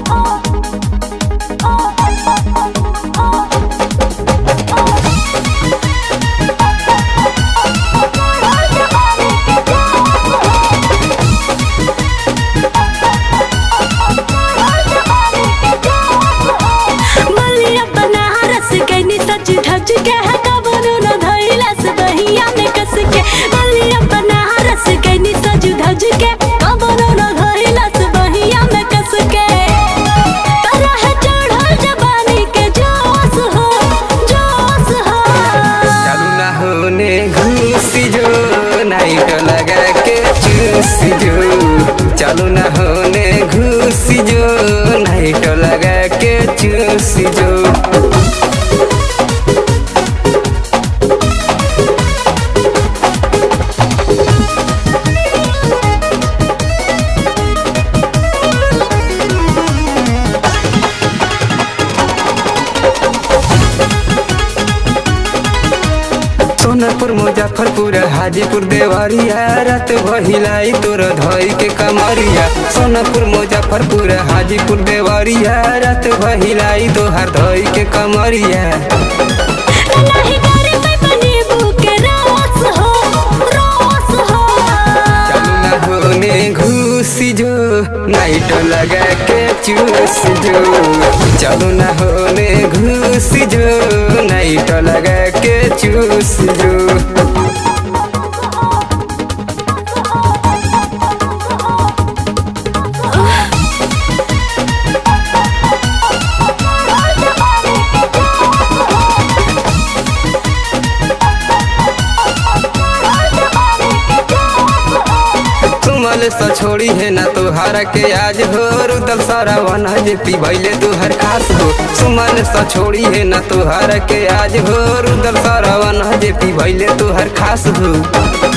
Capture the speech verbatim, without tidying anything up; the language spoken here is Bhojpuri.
चालू ना होने घुसी जो नाइट लगा के चूसी जो सोनपुर मुजफ्फरपुर हाजीपुर देवरिया रात बहिलाई तोर धई के कमरिया। सोनपुर मुजफ्फरपुर हाजीपुर देवरिया रात बहिलाई तोहर धई के कमरिया। चालू ना होने घुसी जो नाइट लगा के चूस जो चालू ना होने घुसी जो नाइट लगा के चूस जो सा छोड़ी है ना तुहारा के आज हो रुदल सारा वना जे पी भैले तुहर खास हो। सुमन सा छोड़ी है ना तुहारा के आज हो रुदल सारा वना जे पी भैले तुहर खास हो।